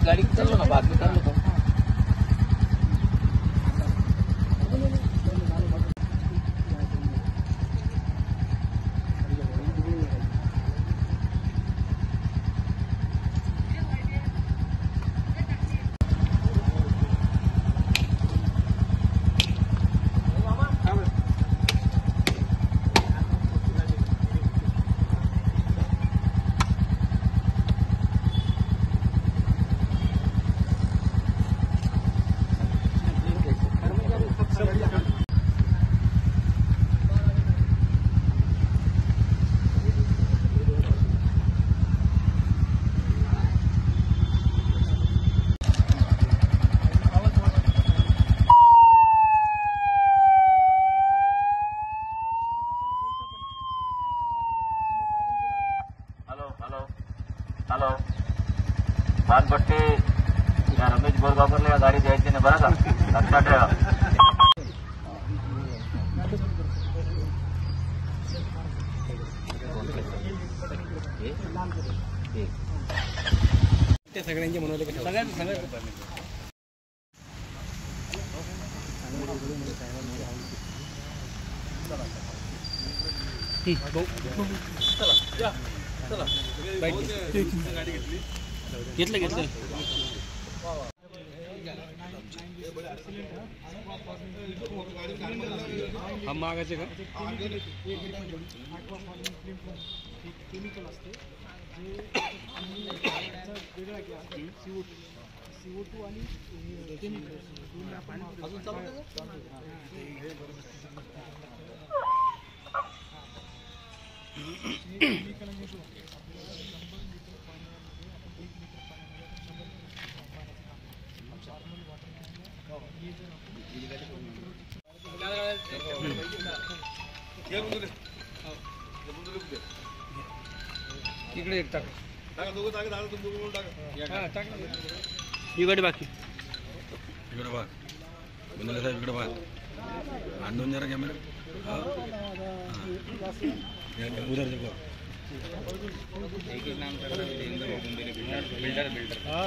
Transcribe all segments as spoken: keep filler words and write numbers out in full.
गाड़ी चल लो ना, बाद में कर लो तुम। हॅलो, पानपट्टी या रमेश बोरगावकरला गाडी द्यायची नाही बरं का, लक्षात ठेवा. ते सगळ्यांचे म्हणवले कसे सगळ्यांचं सगळं चला चला घेतलं घेतलं हम मागायचे का केमिकल असते जे वेगळा सीओ टू आणि केमिकल अजून चालू इकडे एक टाक टाका दोघं टाका दादा तुम्ही दोघं टाका हां टाक इकडे बाकी इकडे बघ गुंडले साहेब इकडे बघ आणून जरा कॅमेरा हां उधर देखो एक एक नाम कर बिल्डर बिल्डर हां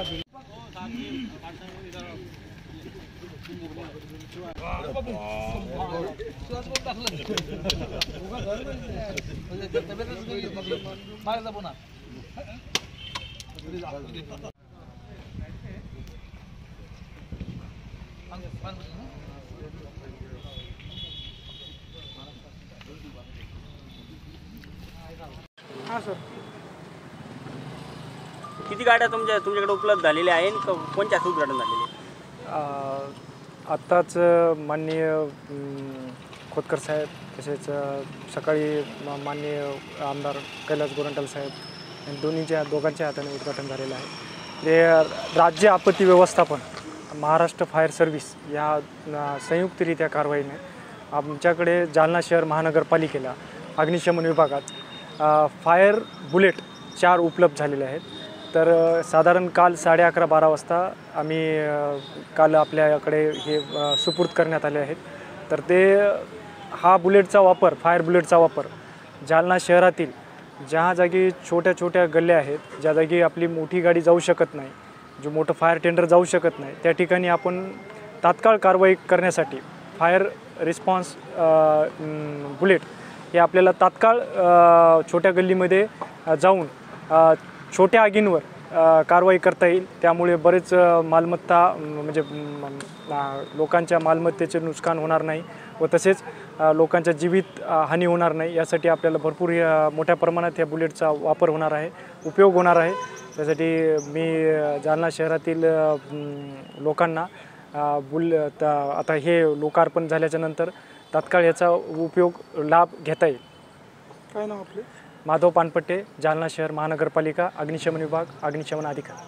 हां सर किती गाड्या तुमच्या तुमच्याकडे उपलब्ध झालेल्या आहेत का कोणत्या उद्घाटन झालेले आत्ताच माननीय खोतकर साहेब तसेच सकाळी माननीय आमदार कैलास गोरंट्याल साहेब आणि दोन्हीच्या दोघांच्या हाताने उद्घाटन झालेलं आहे. ते राज्य आपत्ती व्यवस्थापन महाराष्ट्र फायर सर्व्हिस या संयुक्तरित्या कारवाईने आमच्याकडे जालना शहर महानगरपालिकेला अग्निशमन विभागात फायर बुलेट चार उपलब्ध झालेले आहेत. तर साधारण काल साडे अकरा बारा वाजता आम्ही काल आपल्याकडे हे सुपूर्द करण्यात आले आहेत. तर ते हा बुलेटचा वापर फायर बुलेटचा वापर जालना शहरातील ज्या जागी छोट्या छोट्या गल्ल्या आहेत, ज्या जागी आपली मोठी गाडी जाऊ शकत नाही, जो मोठं फायर टेंडर जाऊ शकत नाही, त्या ठिकाणी आपण तात्काळ कारवाई करण्यासाठी फायर रिस्पॉन्स बुलेट हे आपल्याला तात्काळ छोट्या गल्लीमध्ये जाऊन छोट्या आगींवर कारवाई करता येईल. त्यामुळे बरेच मालमत्ता म्हणजे लोकांच्या मालमत्तेचे नुकसान होणार नाही व तसेच लोकांच्या जीवित हानी होणार नाही. यासाठी आपल्याला भरपूर मोठ्या प्रमाणात या बुलेटचा वापर होणार आहे, उपयोग होणार आहे. त्यासाठी मी जालना शहरातील लोकांना बुल आता हे लोकार्पण झाल्याच्या नंतर तात्काळ याचा उपयोग लाभ घेता येईल. काय नाव आपले? माधव पानपट्टे, जालना शहर महानगरपालिका अग्निशमन विभाग अग्निशमन अधिकारी.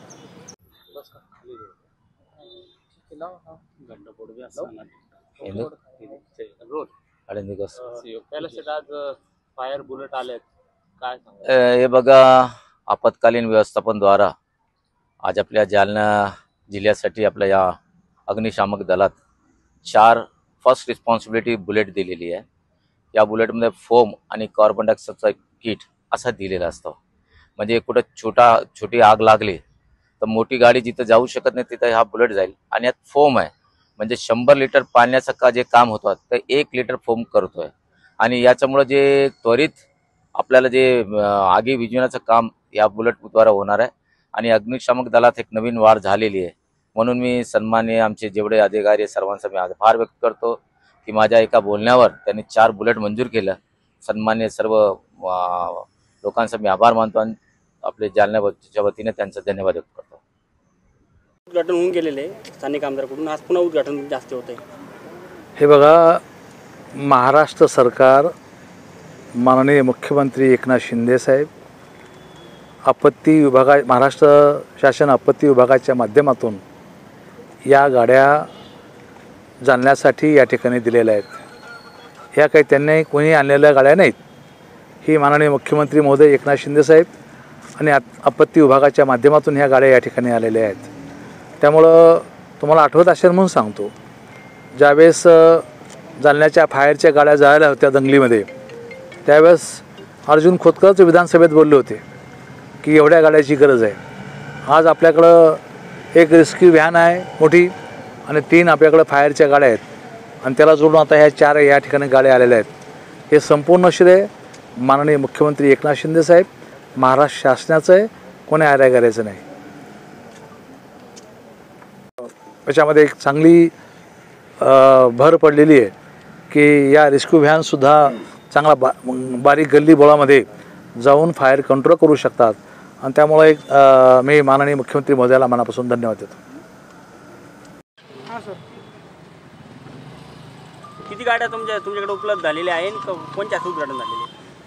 फायर बुलेट आले काय हे बघा, आपत्कालीन व्यवस्थापनद्वारा आज आपल्या जालना जिल्ह्यासाठी आपल्या या अग्निशामक दलात चार फर्स्ट रिस्पॉन्सिबिलिटी बुलेट दिलेली आहे. या बुलेटमध्ये फोम आणि कार्बन डायऑक्साईडचा किट असा दिलेला असतो. म्हणजे कुठं छोटा छोटी आग लागली तर मोठी गाडी जिथं जाऊ शकत नाही तिथं हा बुलेट जाईल. आणि यात फोम आहे, म्हणजे शंभर लिटर पाण्याचं का जे काम होतं तर एक लिटर फोम करतोय. आणि याच्यामुळे जे त्वरित आपल्याला जे आगी विझवण्याचं काम या बुलेटद्वारा होणार आहे. आणि अग्निशामक दलात एक नवीन वाढ झालेली आहे. म्हणून मी सन्माननीय आमचे जेवढे अधिकारी सर्वांचा मी आभार व्यक्त करतो की माझ्या एका बोलण्यावर त्यांनी चार बुलेट मंजूर केलं. सन्माननीय सर्व लोकांचा मी आभार मानतो आणि आपले जालन्याच्या वतीने त्यांचा धन्यवाद व्यक्त करतो. उद्घाटन होऊन गेलेले स्थानिक आमदाराकडून, आज पुन्हा उद्घाटन जास्त होत आहे. हे बघा, महाराष्ट्र सरकार, माननीय मुख्यमंत्री एकनाथ शिंदे साहेब, आपत्ती विभागा महाराष्ट्र शासन आपत्ती विभागाच्या माध्यमातून या गाड्या जाणण्यासाठी या ठिकाणी दिलेल्या आहेत. ह्या काही त्यांनी कोणी आणलेल्या गाड्या नाहीत. ही माननीय मुख्यमंत्री महोदय एकनाथ शिंदे साहेब आणि आपत्ती विभागाच्या माध्यमातून ह्या गाड्या या ठिकाणी आलेल्या आहेत. त्यामुळं तुम्हाला आठवत असेल म्हणून सांगतो, ज्यावेळेस जालन्याच्या फायरच्या गाड्या जायला होत्या दंगलीमध्ये, त्यावेळेस अर्जुन खोतकरच विधानसभेत बोलले होते की एवढ्या गाड्याची गरज आहे. आज आपल्याकडं एक रेस्क्यू व्हॅन आहे मोठी आणि तीन आपल्याकडं फायरच्या गाड्या आहेत आणि त्याला जोडून आता ह्या चार या ठिकाणी गाड्या आलेल्या आहेत. हे संपूर्ण श्रेय माननीय मुख्यमंत्री एकनाथ शिंदे साहेब, महाराष्ट्र शासनाचं आहे, कोणी आऱ्या करायचं नाही. याच्यामध्ये एक चांगली भर पडलेली आहे की या रेस्क्यू व्हॅनसुद्धा चांगला बा बारीक गल्ली बोळामध्ये जाऊन फायर कंट्रोल करू शकतात. आणि त्यामुळे एक मी माननीय मुख्यमंत्री महोदयाला मनापासून धन्यवाद देतो. हां सर. किती गाड्या तुमच्या तुमच्याकडे उपलब्ध झालेल्या आहेत, कोणत्या उद्घाटन झालेले?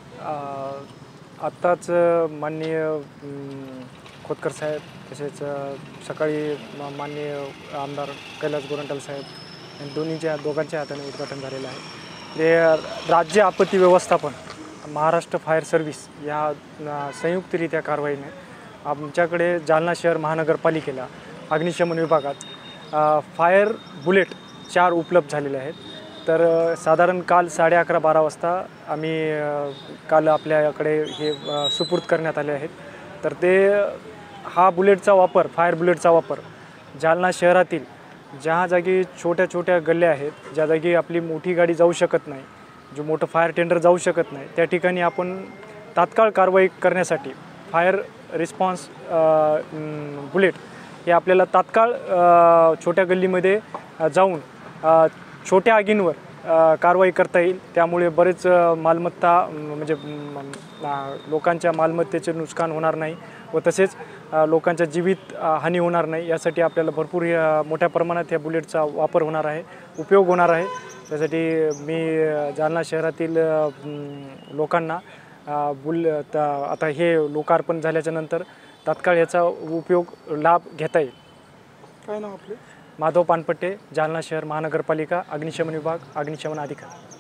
आत्ताच माननीय खोतकर साहेब, तसेच सकाळी माननीय आमदार कैलास गोरंट्याल साहेब आणि दोन्हीच्या दोघांच्या हाताने उद्घाटन झालेलं आहे. ते राज्य आपत्ती व्यवस्थापन, महाराष्ट्र फायर सर्व्हिस या संयुक्तरित्या कारवाईने आमच्याकडे जालना शहर महानगरपालिकेला अग्निशमन विभागात फायर बुलेट चार उपलब्ध झालेले आहेत. तर साधारण काल साडे अकरा बारा वाजता आम्ही काल आपल्याकडे हे सुपूर्द करण्यात आले आहेत. तर ते हा बुलेटचा वापर, फायर बुलेटचा वापर जालना शहरातील ज्या जागी छोट्या छोट्या गल्ल्या आहेत, ज्या जागी आपली मोठी गाडी जाऊ शकत नाही, जो मोठं फायर टेंडर जाऊ शकत नाही, त्या ठिकाणी आपण तात्काळ कारवाई करण्यासाठी फायर रिस्पॉन्स बुलेट हे आपल्याला तात्काळ छोट्या गल्लीमध्ये जाऊन छोट्या आगींवर कारवाई करता येईल. त्यामुळे बरेच मालमत्ता म्हणजे लोकांच्या मालमत्तेचे नुकसान होणार नाही व तसेच लोकांच्या जीवित हानी होणार नाही. यासाठी आपल्याला भरपूर मोठ्या प्रमाणात या बुलेटचा वापर होणार आहे, उपयोग होणार आहे. त्यासाठी मी जालना शहरातील लोकांना बुल आता हे लोकार्पण झाल्याच्या नंतर तात्काळ याचा उपयोग लाभ घेता येईल. काय नाव आपले? माधव पानपट्टे, जालना शहर महानगरपालिका, अग्निशमन विभाग, अग्निशमन अधिकारी.